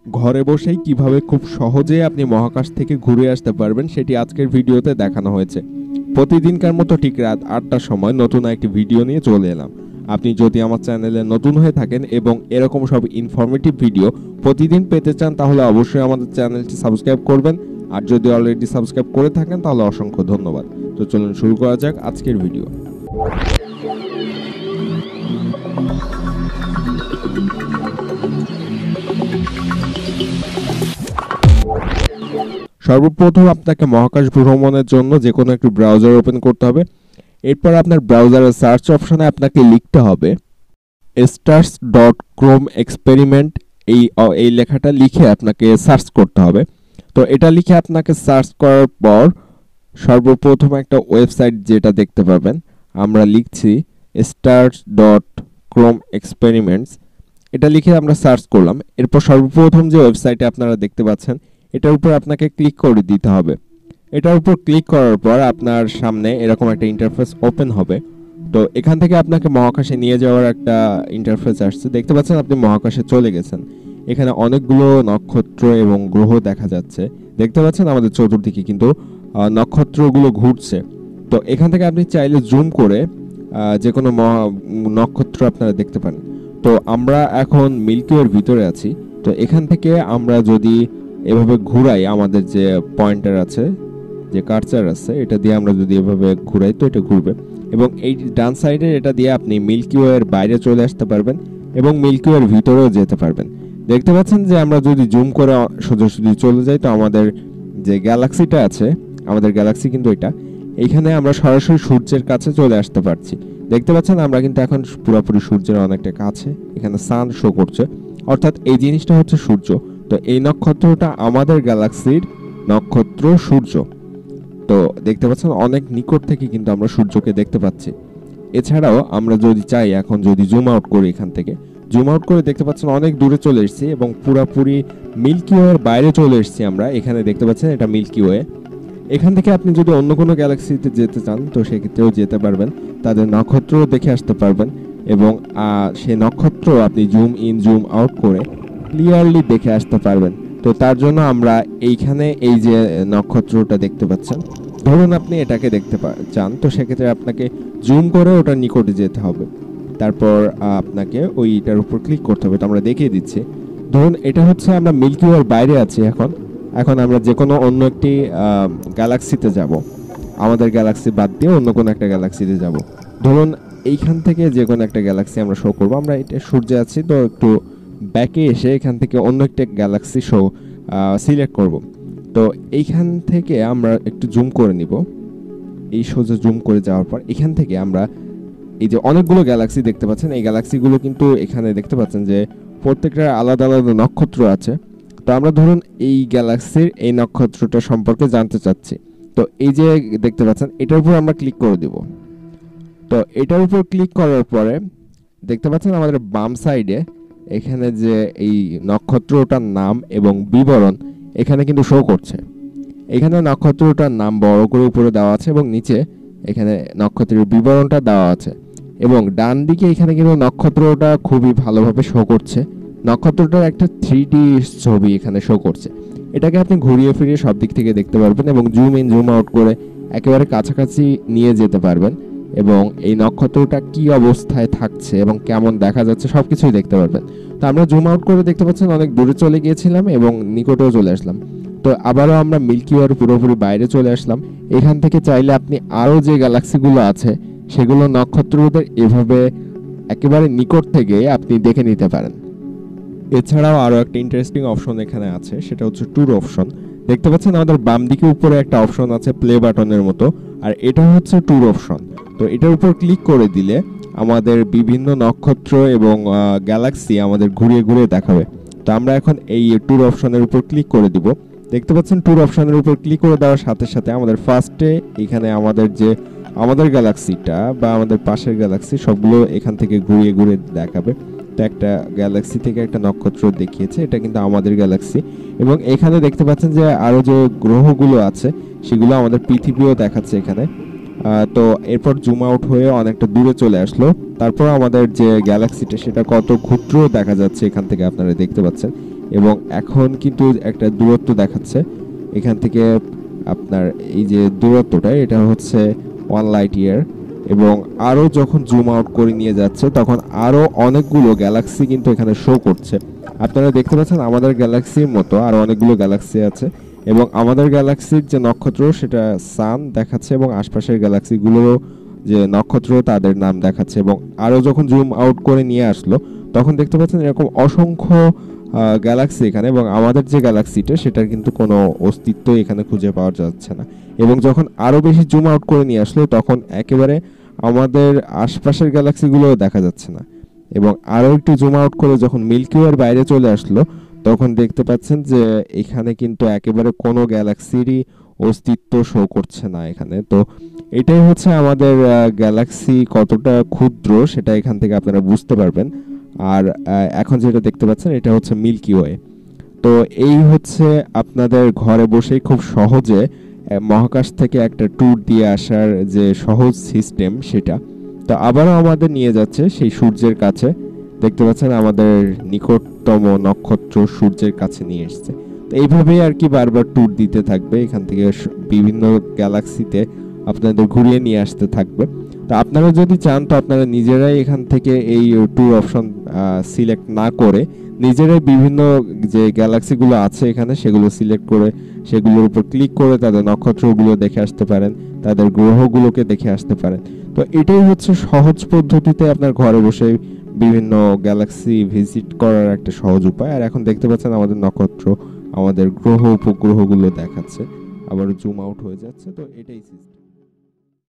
ঘরে বসেই কিভাবে খুব সহজে আপনি মহাকাশ থেকে ঘুরে আসতে পারবেন সেটি আজকের ভিডিওতে দেখানো হয়েছে। প্রতিদিনকার মতো ঠিক রাত ৮টার সময় নতুন একটি ভিডিও নিয়ে চলে এলাম। আপনি যদি আমার চ্যানেলে নতুন হয়ে থাকেন এবং এরকম সব ইনফরমেটিভ ভিডিও প্রতিদিন পেতে চান তাহলে অবশ্যই আমাদের চ্যানেলটি সাবস্ক্রাইব করবেন। আর যদি অলরেডি সাবস্ক্রাইব করে থাকেন তাহলে অসংখ্য ধন্যবাদ। তো চলুন শুরু করা যাক আজকের ভিডিও। সর্বপ্রথম আপনাকে মহাকাশ ভ্রমণের জন্য যে কোনো একটি ব্রাউজার ওপেন করতে হবে। এরপর আপনার ব্রাউজারের সার্চ অপশনে আপনাকে লিখতে হবে stars.chrome-experiment এই লেখাটা লিখে আপনাকে সার্চ করতে হবে। তো এটা লিখে আপনাকে সার্চ করার পর সর্বপ্রথম একটা ওয়েবসাইট যেটা দেখতে পাবেন, আমরা লিখছি stars.chrome-experiments, এটা লিখে আমরা সার্চ করলাম। এরপর সর্বপ্রথম যে ওয়েবসাইটে আপনারা দেখতে পাচ্ছেন এটার উপর আপনাকে ক্লিক করে দিতে হবে। এটার উপর ক্লিক করার পর আপনার সামনে এরকম একটা ইন্টারফেস ওপেন হবে। তো এখান থেকে আপনাকে মহাকাশে নিয়ে যাওয়ার একটা ইন্টারফেস আসছে। দেখতে পাচ্ছেন আপনি মহাকাশে চলে গেছেন। এখানে অনেকগুলো নক্ষত্র এবং গ্রহ দেখা যাচ্ছে। দেখতে পাচ্ছেন আমাদের চতুর্দিকে কিন্তু নক্ষত্রগুলো ঘুরছে। তো এখান থেকে আপনি চাইলে জুম করে যে কোনো নক্ষত্র আপনারা দেখতে পারেন। তো আমরা এখন মিল্কি ওয়ের ভিতরে আছি। তো এখান থেকে আমরা যদি এভাবে ঘুরাই, আমাদের যে পয়েন্টার আছে, যে কার্সার আছে, এটা দিয়ে আমরা যদি এভাবে ঘুরাই তো এটা ঘুরবে এবং এই ডান সাইডে এটা দিয়ে আপনি মিল্কি ওয়ের বাইরে চলে আসতে পারবেন এবং মিল্কি ওয়ের ভিতরেও যেতে পারবেন। দেখতে পাচ্ছেন যে আমরা যদি জুম করে সোজাসুজি চলে যাই তো আমাদের যে গ্যালাক্সিটা আছে, আমাদের গ্যালাক্সি কিন্তু এটা, এইখানে আমরা সরাসরি সূর্যের কাছে চলে আসতে পারছি। দেখতে পাচ্ছেন আমরা কিন্তু এখন পুরোপুরি সূর্যের অনেকটা কাছে, এখানে সান শো করছে, অর্থাৎ এই জিনিসটা হচ্ছে সূর্য। তো এই নক্ষত্রটা আমাদের গ্যালাক্সির নক্ষত্র সূর্য। তো দেখতে পাচ্ছেন অনেক নিকট থেকে কিন্তু আমরা সূর্যকে দেখতে পাচ্ছি। এছাড়াও আমরা যদি চাই, এখন যদি জুম আউট করি, এখান থেকে জুম আউট করে দেখতে পাচ্ছেন অনেক দূরে চলে এসেছি এবং পুরোপুরি মিল্কি ওয়ের বাইরে চলে এসেছি আমরা। এখানে দেখতে পাচ্ছেন এটা মিল্কি ওয়ে। এখান থেকে আপনি যদি অন্য কোনো গ্যালাক্সিতে যেতে চান তো সেক্ষেত্রেও যেতে পারবেন, তাদের নক্ষত্রও দেখে আসতে পারবেন এবং সেই নক্ষত্র আপনি জুম ইন জুম আউট করে ক্লিয়ারলি দেখে আসতে পারবেন। তো তার জন্য আমরা এইখানে এই যে নক্ষত্রটা দেখতে পাচ্ছেন, ধরুন আপনি এটাকে দেখতে চান, তো সেক্ষেত্রে আপনাকে জুম করে ওটা নিকটে যেতে হবে। তারপর আপনাকে ওইটার উপর ক্লিক করতে হবে। তো আমরা দেখিয়ে দিচ্ছি, ধরুন এটা হচ্ছে আমরা মিল্কি ওয়ের বাইরে আছি। এখন আমরা যে কোনো অন্য একটি গ্যালাক্সিতে যাব, আমাদের গ্যালাক্সি বাদ দিয়ে অন্য কোনো একটা গ্যালাক্সিতে যাব। ধরুন এইখান থেকে যে কোনো একটা গ্যালাক্সি আমরা শো করবো। আমরা এটা সূর্যে আছি, তো একটু ব্যাকে এসে এখান থেকে অন্য একটা গ্যালাক্সি সিলেক্ট করব। তো এইখান থেকে আমরা একটু জুম করে নিব। এই সোজা জুম করে যাওয়ার পর এখান থেকে আমরা এই যে অনেকগুলো গ্যালাক্সি দেখতে পাচ্ছেন, এই গ্যালাক্সিগুলো কিন্তু এখানে দেখতে পাচ্ছেন যে প্রত্যেকটার আলাদা আলাদা নক্ষত্র আছে। তো আমরা ধরুন এই গ্যালাক্সির এই নক্ষত্রটা সম্পর্কে জানতে চাচ্ছি। তো এই যে দেখতে পাচ্ছেন এটার উপর আমরা ক্লিক করে দেব। তো এটার উপর ক্লিক করার পরে দেখতে পাচ্ছেন আমাদের বাম সাইডে এখানে যে এই নক্ষত্রটার নাম এবং বিবরণ এখানে কিন্তু শো করছে। এখানে নক্ষত্রটার নাম বড় করে উপরে দেওয়া আছে এবং নিচে এখানে নক্ষত্রের বিবরণটা দেওয়া আছে এবং ডান দিকে এখানে কিন্তু নক্ষত্রটা খুবই ভালোভাবে শো করছে। নক্ষত্রটার একটা 3D ছবি এখানে শো করছে। এটাকে আপনি ঘুরিয়ে ফিরিয়ে সব দিক থেকে দেখতে পারবেন এবং জুম ইন জুম আউট করে একেবারে কাছাকাছি নিয়ে যেতে পারবেন এবং এই নক্ষত্রটা কি অবস্থায় থাকছে এবং কেমন দেখা যাচ্ছে সবকিছুই দেখতে পারবেন। তো আমরা জুম আউট করে দেখতে পাচ্ছেন অনেক দূরে চলে গিয়েছিলাম এবং নিকটেও চলে আসলাম। তো আবারও আমরা মিল্কি ওয়ের পুরোপুরি বাইরে চলে আসলাম। এখান থেকে চাইলে আপনি আরও যে গ্যালাক্সিগুলো আছে সেগুলো নক্ষত্রদের এভাবে একেবারে নিকট থেকে আপনি দেখে নিতে পারেন। এছাড়াও আরও একটা ইন্টারেস্টিং অপশন এখানে আছে, সেটা হচ্ছে ট্যুর অপশন। দেখতে পাচ্ছেন আমাদের বাম দিকে উপরে একটা অপশন আছে প্লে বাটনের মতো, আর এটা হচ্ছে ট্যুর অপশন। তো এটার উপর ক্লিক করে দিলে আমাদের বিভিন্ন নক্ষত্র এবং গ্যালাক্সি আমাদের ঘুরিয়ে ঘুরিয়ে দেখাবে। তো আমরা এখন এই ট্যুর অপশনের উপর ক্লিক করে দিব। দেখতে পাচ্ছেন ট্যুর অপশনের উপর ক্লিক করে দেওয়ার সাথে সাথে আমাদের ফার্স্টে এখানে আমাদের গ্যালাক্সিটা বা আমাদের পাশের গ্যালাক্সি সবগুলো এখান থেকে ঘুরিয়ে ঘুরিয়ে দেখাবে। তো একটা গ্যালাক্সি থেকে একটা নক্ষত্র দেখিয়েছে, এটা কিন্তু আমাদের গ্যালাক্সি এবং এখানে দেখতে পাচ্ছেন যে আরও যে গ্রহগুলো আছে সেগুলো আমাদের পৃথিবীও দেখাচ্ছে এখানে। তো এরপর জুম আউট হয়ে অনেকটা দূরে চলে আসলো। তারপর আমাদের যে গ্যালাক্সিটা সেটা কত ক্ষুদ্র দেখা যাচ্ছে এখান থেকে আপনারা দেখতে পাচ্ছেন। এবং এখন কিন্তু একটা দূরত্ব দেখাচ্ছে এখান থেকে আপনার এই যে দূরত্বটা এটা হচ্ছে 1 লাইট ইয়ার এবং আরও যখন জুম আউট করে নিয়ে যাচ্ছে তখন আরও অনেকগুলো গ্যালাক্সি কিন্তু এখানে শো করছে। আপনারা দেখতে পাচ্ছেন আমাদের গ্যালাক্সির মতো আরও অনেকগুলো গ্যালাক্সি আছে এবং আমাদের গ্যালাক্সির যে নক্ষত্র সেটা সান দেখাচ্ছে এবং আশপাশের গ্যালাক্সিগুলোরও যে নক্ষত্র তাদের নাম দেখাচ্ছে এবং আরও যখন জুম আউট করে নিয়ে আসলো তখন দেখতে পাচ্ছেন এরকম অসংখ্য গ্যালাক্সি এখানে এবং আমাদের যে গ্যালাক্সিটা সেটার কিন্তু কোনো অস্তিত্ব এখানে খুঁজে পাওয়া যাচ্ছে না এবং যখন আরও বেশি জুম আউট করে নিয়ে আসলো তখন একেবারে আমাদের আশপাশের গ্যালাক্সিগুলোও দেখা যাচ্ছে না এবং আরও একটু জুম আউট করে যখন মিল্কি ওয়ের বাইরে চলে আসলো তখন দেখতে পাচ্ছেন যে এখানে কিন্তু একেবারে কোনো গ্যালাক্সিরই অস্তিত্ব শো করছে না এখানে। তো এটাই হচ্ছে আমাদের গ্যালাক্সি কতটা ক্ষুদ্র সেটা এখান থেকে আপনারা বুঝতে পারবেন। আর এখন যেটা দেখতে পাচ্ছেন এটা হচ্ছে মিল্কি ওয়ে। তো এই হচ্ছে আপনাদের ঘরে বসেই খুব সহজে মহাকাশ থেকে একটা ট্যুর দিয়ে আসার যে সহজ সিস্টেম সেটা। তো আবারও আমাদের নিয়ে যাচ্ছে সেই সূর্যের কাছে, দেখতে পাচ্ছেন আমাদের নিকটতম নক্ষত্র সূর্যের কাছে নিয়ে এসছে। তো এইভাবেই আর কি বারবার ট্যুর দিতে থাকবে, এখান থেকে বিভিন্ন গ্যালাক্সিতে আপনাদের ঘুরিয়ে নিয়ে আসতে থাকবে। তো আপনারা যদি চান তো আপনারা নিজেরাই এখান থেকে এই ট্যুর অপশন সিলেক্ট না করে নিজেরাই বিভিন্ন যে গ্যালাক্সিগুলো আছে এখানে সেগুলো সিলেক্ট করে সেগুলোর উপর ক্লিক করে তাদের নক্ষত্রগুলো দেখে আসতে পারেন, তাদের গ্রহগুলোকে দেখে আসতে পারেন। তো এটাই হচ্ছে সহজ পদ্ধতিতে আপনার ঘরে বসে বিভিন্ন গ্যালাক্সি ভিজিট করার একটা সহজ উপায়। আর এখন দেখতে পাচ্ছেন আমাদের নক্ষত্র, আমাদের গ্রহ উপগ্রহগুলো দেখাচ্ছে, আবার জুম আউট হয়ে যাচ্ছে। তো এটাই সিস্টেম।